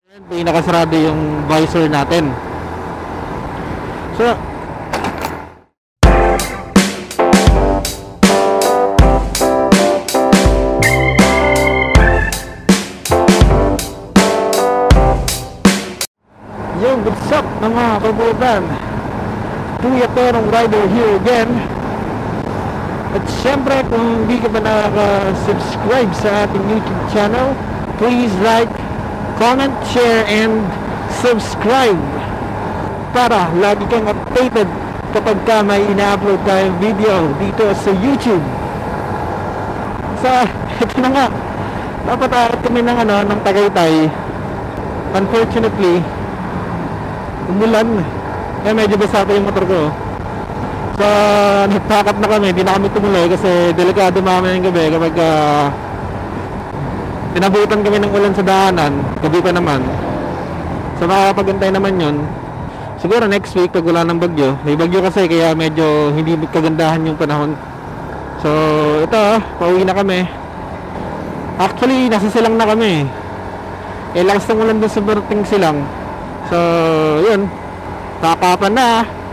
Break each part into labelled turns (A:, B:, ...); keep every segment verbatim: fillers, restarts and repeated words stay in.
A: Hindi nakasarado yung visor natin. So, yung what's up mga kabutan, Kuya Terong Rider here again. At syempre kung hindi ka pa nakaka-subscribe sa ating YouTube channel, please like, comment, share, and subscribe para lagi kang updated kapag ka may ina-upload tayong video dito sa YouTube. So, ito na nga, dapat kami ng, ano, ng Tagaytay. Unfortunately, umulan. Kaya medyo basa pa yung motor ko. So, nagpakat na kami, hindi na kami tumuloy kasi delikado mamaya yung gabi kapag uh, tinabutan kami ng ulan sa daanan, gabi pa naman. So, makakapagantay naman yun. Siguro next week pag wala ng bagyo. May bagyo kasi kaya medyo hindi kagandahan yung panahon. So, ito, pauwi na kami. Actually, nasa silang na kami. Eh, lakas ng ulan doon sa Berting Silang. So, yun. Kakapan na.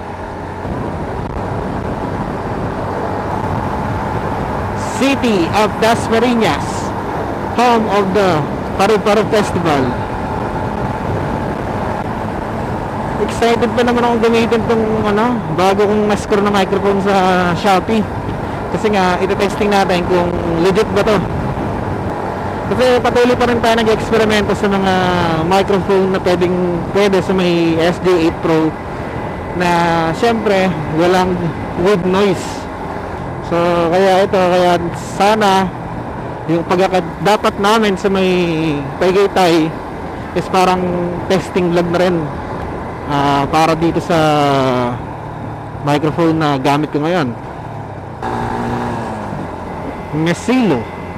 A: City of Dasmariñas, home of the Paru-Paru Festival. Excited pa naman akong gamitin tong ano, bago kong na-score na microphone sa Shopee. Kasi nga, ito-testing natin kung legit ba to. Kasi patuloy pa rin tayo nag-eksperimento sa mga microphone na pwedeng pwede sa may S J eight Pro na syempre walang with noise. So kaya ito, kaya sana yung pagkakad dapat namin sa may Tagaytay is parang testing vlog na rin uh, para dito sa microphone na gamit ko ngayon, Mesilo.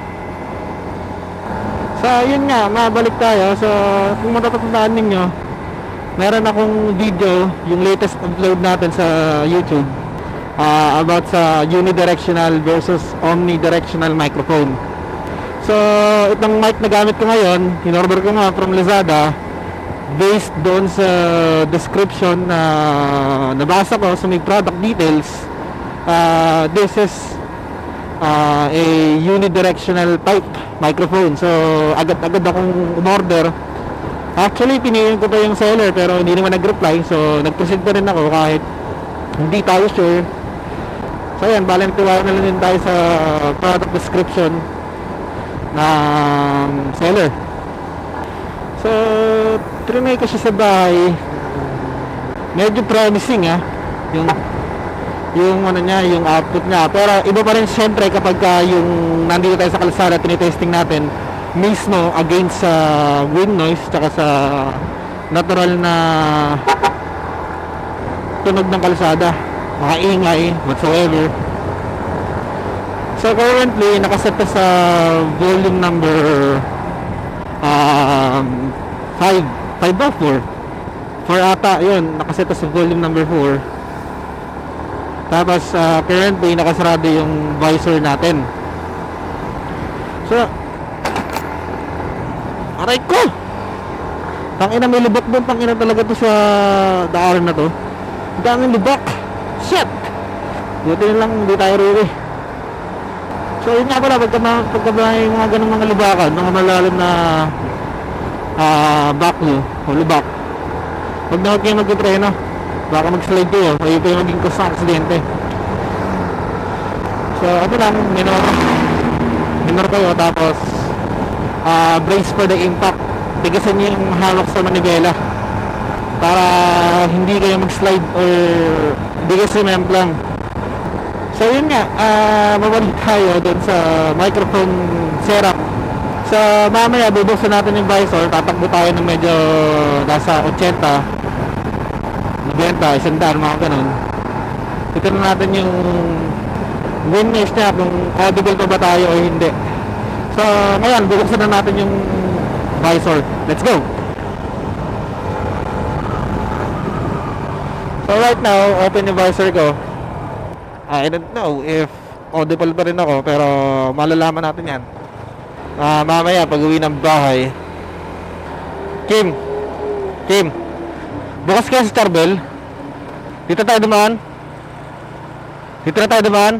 A: So yun nga, mabalik tayo. So kung matatandaan ninyo, meron akong video, yung latest upload natin sa YouTube, uh, about sa unidirectional versus omnidirectional microphone. So itong mic na gamit ko ngayon, in-order ko nga from Lazada based doon sa description na nabasa ko sa may product details. Uh, this is uh, a unidirectional type microphone. So agad-agad akong umorder. Actually pinili ko pa yung seller pero hindi naman nag-reply. So nag-proceed pa rin ako kahit hindi tayo sure. So ayan, bali nagtiwala na lang din tayo sa product description ng seller. So trinay ko siya sa bahay. Medyo promising ah yung yung ano niya, yung output niya. Pero iba pa rin siyempre kapag uh, yung nandito tayo sa kalsada, tinitesting natin mismo against sa uh, wind noise tsaka sa natural na tunog ng kalsada, makaingay whatsoever. So currently nakaset sa volume number um, five ba? four four ata, yun, nakaset sa volume number four. Tapos uh, currently nakasarado yung visor natin. So aray ko, tangina, may lubak doon. Tangina talaga to sa daanan na to. Daming lubak. Shit, buti na lang hindi tayo riri. So yun nga pala, pagka, pagka may mga ganong mga lubakan, mga malalim na uh, backview o lubak, huwag na huwag kayo magkutreno. Baka mag-slide kayo, kayo pa yung maging cause ng aksidente. So ano lang, minor minor kayo, tapos uh, brace for the impact. Tigasan nyo yung hawak sa manibela para hindi kayo mag-slide or hindi kayo sumemplang. So yun nga, uh, mabalik tayo dun sa microphone setup. So mamaya bubuksan natin yung visor, tatakbo tayo ng medyo nasa eighty, ninety, one hundred, mga ganun. Ito na natin yung wind noise niya, kung audible pa ba tayo o hindi. So ngayon, bubuksan na natin yung visor. Let's go! So right now, open yung visor ko. I don't know if audible pa rin ako, pero malalaman natin yan uh, mamaya pag uwi ng bahay. Kim, Kim, bukas kaya sa Charbel. Dito tayo dumaan. Dito na tayo dumaan.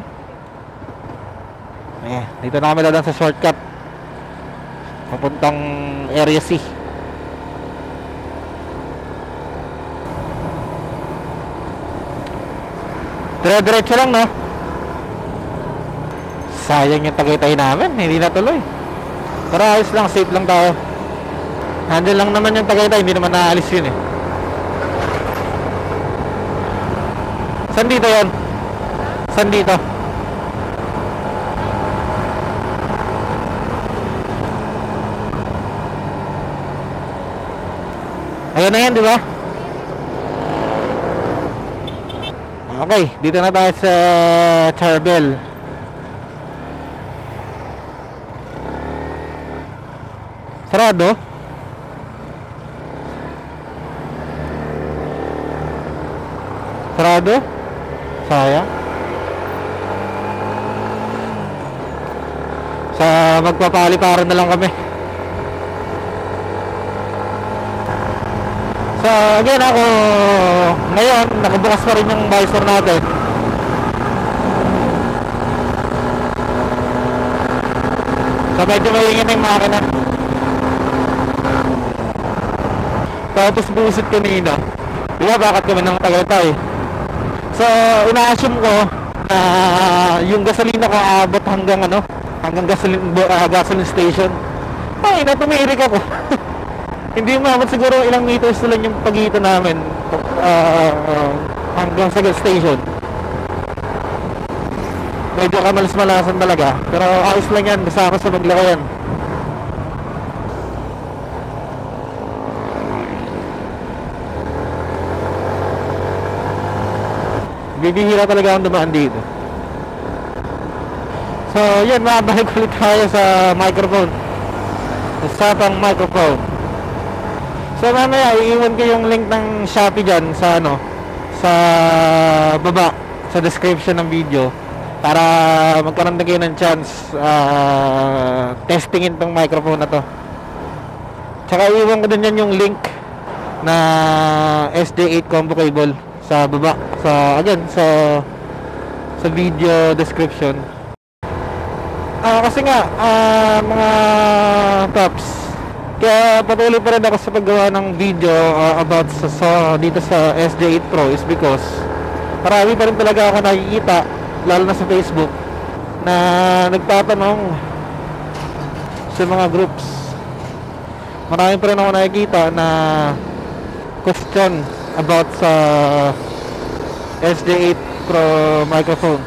A: Eh, dito na kami dadaan sa shortcut papuntang Area C. Dire-diretso lang, no? Sayang yung Tagaytay namin, hindi natuloy. Pero ayos lang, safe lang tayo. Handle lang naman yung Tagaytay, hindi naman naalis yun eh. Saan dito yan? Saan dito? Ayun na yan, di ba? Okay, dito na tayo sa Charbel. Sarado? Sarado? Sayang. Sa magpapaliparan na lang kami. So again, ako ngayon nakabukas pa rin yung visor natin. So medyo maingin na yung makina. Tapos busit kanina. Di ba bakit kami ng Tagaytay? So ina-assume ko na yung gasolina ko aabot hanggang ano, hanggang gasoline, uh, gasoline station. Ay, natumirik ako. Hindi umabot siguro ilang meters lang yung pagitan namin uh, hanggang sa gas station. Medyo kamalas-malasan talaga. Pero ayos lang yan, basta ako sa maglakayan. Bibihira talaga ang dumaan dito. So yan, mabalik ulit tayo sa microphone, sa sapang microphone. So mamaya iiwan ko yung link ng Shopee dyan sa ano, sa baba, sa description ng video, para magkaroon na kayo ng chance uh, testingin tong microphone na to. Tsaka iiwan ko din yan yung link na S J eight combo cable sa baba, sa again sa sa video description. Ah, uh, kasi nga uh, mga tops, kaya patuloy pa rin ako sa paggawa ng video uh, about sa, sa dito sa S J eight Pro is because marami pa rin talaga ako nakikita, lalo na sa Facebook, na nagtatanong sa mga groups. Marami pa rin ako nakikita na question about sa S J eight Pro microphone.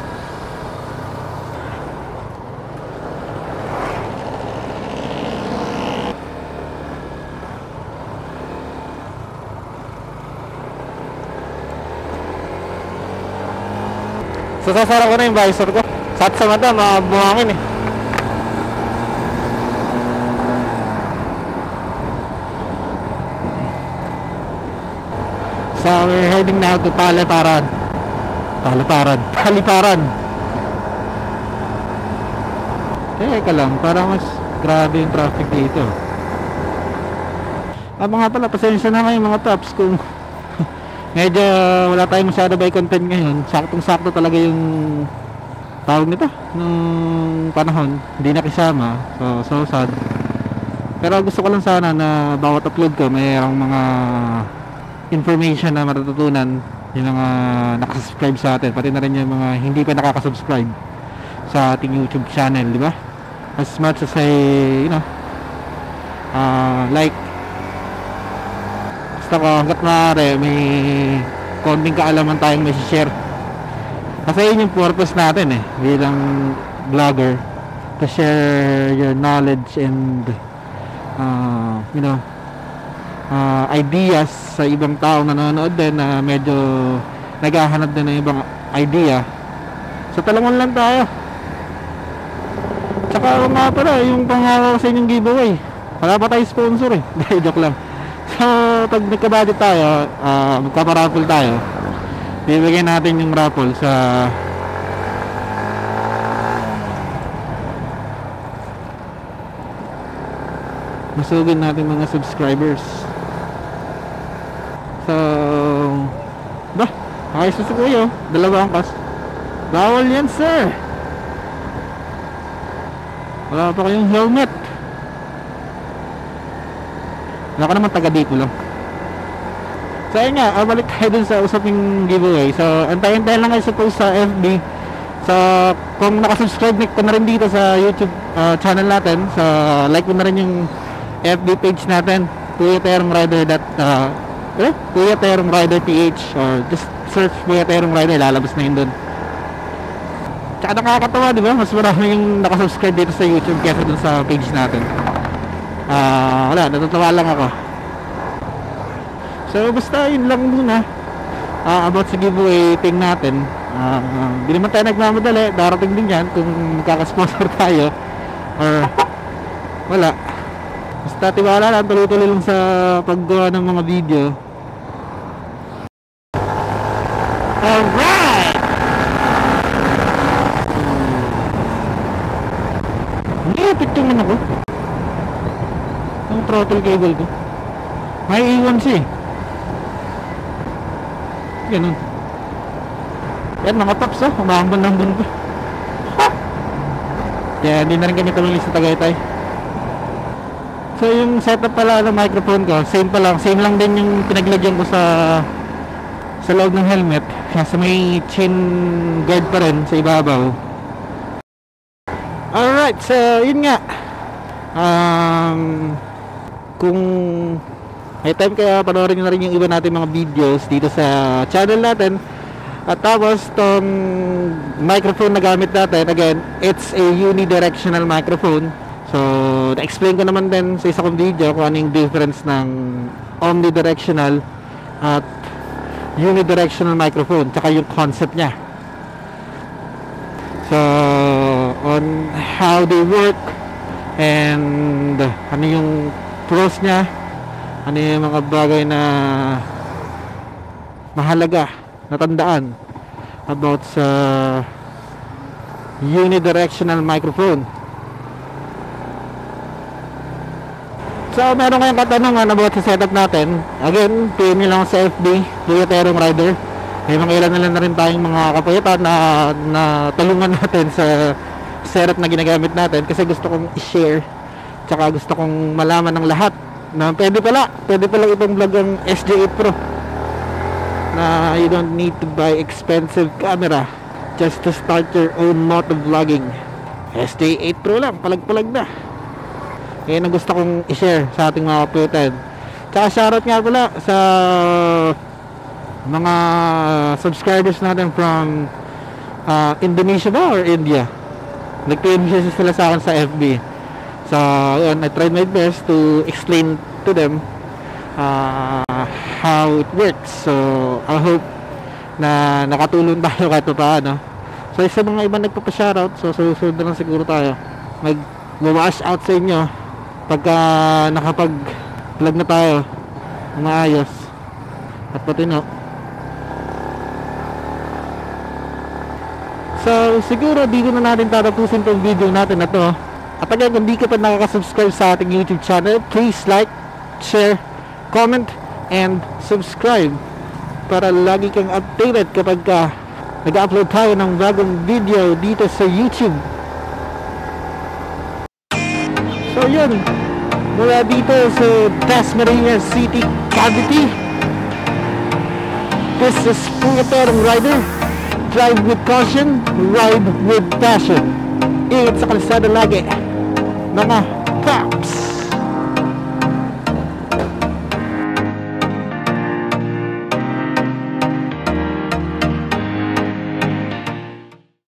A: So sasara ko na yung visor ko. Sat sa mata, mabuhangin eh. So we're heading now to Paliparan. Paliparan. Paliparan. Teka lang, parang mas grabe yung traffic dito. Ah, mga pala, pasensya na kayo mga tops kung medyo wala tayong masyado by content ngayon. Saktong sakto talaga yung tawag nito nung panahon, hindi nakisama. So, so sad. Pero gusto ko lang sana na bawat upload ko mayroong mga information na matututunan yung mga nakasubscribe sa atin, pati na rin yung mga hindi pa nakakasubscribe sa ating YouTube channel, di ba? As much as I, you know, uh, like, basta ko hanggat maaari may konting kaalaman tayong may share, kasi yun yung purpose natin eh bilang vlogger, to share your knowledge and uh, you know, uh, ideas sa ibang tao na nanonood din na medyo naghahanap din ng ibang idea. So talagang lang tayo. Tsaka nga pala yung pangako sa inyong giveaway, wala pa tayo sponsor eh. Joke lang. So pag nagka-budget tayo, uh, magpaparaffle tayo, bibigyan natin yung raffle sa masugin natin mga subscribers. So, ba, ayos na si Kuya, oh. Dalawa angkas. Bawal yan, sir. Wala pa kayong helmet. Wala ka naman taga dito lang. So ayun nga, uh, balik tayo dun sa usaping giveaway. So antayin-tayin lang kayo sa post sa F B. So kung nakasubscribe ka na rin dito sa YouTube uh, channel natin, so like mo na rin yung F B page natin, Kuya Terong Rider that, uh, eh? Kuya Terong Rider P H, or just search Kuya Terong Rider, lalabas na yun dun. Tsaka nakakatawa, di ba? Mas marami yung nakasubscribe dito sa YouTube kesa dun sa page natin. Ah, uh, wala, natutuwa lang ako. So basta yun lang muna uh, about sa giveaway thing natin. uh, uh, Di naman tayo nagmamadali, darating din yan kung magkakasponsor tayo or wala. Basta tiwala lang, tuloy-tuloy lang sa paggawa ng mga video. Alright! Nilipit yung ano ko, yung throttle cable ko. May iwan siya eh. Ganun. Yan mga tops, oh, umahambon-hambon ko. Kaya hindi na rin kami tumili sa Tagaytay. So yung setup pala ng microphone ko, same pa lang, same lang din yung pinaglagyan ko sa sa loob ng helmet. Kasi may chain guard pa rin sa ibabaw. Alright, so yun nga. Um, kung may time kaya panoorin nyo na rin yung iba natin mga videos dito sa channel natin. At tapos tong microphone na gamit natin, again, it's a unidirectional microphone. So na-explain ko naman din sa isa kong video kung ano yung difference ng omnidirectional at unidirectional microphone, tsaka yung concept nya. So on how they work and ano yung pros nya, ano yung mga bagay na mahalaga na tandaan about sa unidirectional microphone. So meron kayong katanungan about sa setup natin, again, P M nyo lang sa F B, Kuya Terong Rider. May mga ilan na lang na rin tayong mga kapayatan na, na tulungan natin sa setup na ginagamit natin, kasi gusto kong i-share, tsaka gusto kong malaman ng lahat na pwede pala, pwede pala itong vlog ang S J eight Pro, na you don't need to buy expensive camera just to start your own motovlogging. S J eight Pro lang, palag-palag na. Yan ang gusto kong i-share sa ating mga kapatid. Tsaka shoutout nga pala sa mga subscribers natin from uh, Indonesia ba or India. Nag-P M sila sa akin sa F B. So, yun, I tried my best to explain to them uh, how it works. So, I hope na nakatulong tayo kahit pa paano. So, isa mga iba nagpapa-shoutout. So, susunod na lang siguro tayo. Mag-wash out sa inyo pagka nakapag-vlog na tayo ng maayos at patino. So, siguro dito na natin tatapusin tong video natin na to. At again, kung di ka pa nakaka-subscribe sa ating YouTube channel, please like, share, comment, and subscribe para lagi kang updated kapag ka nag-upload tayo ng bagong video dito sa YouTube. So yun, mula dito sa Dasmariñas City, Cavite, this is Kuya Terong Rider. Drive with caution, ride with passion. Ingat sa kalsada lagi, mga paps.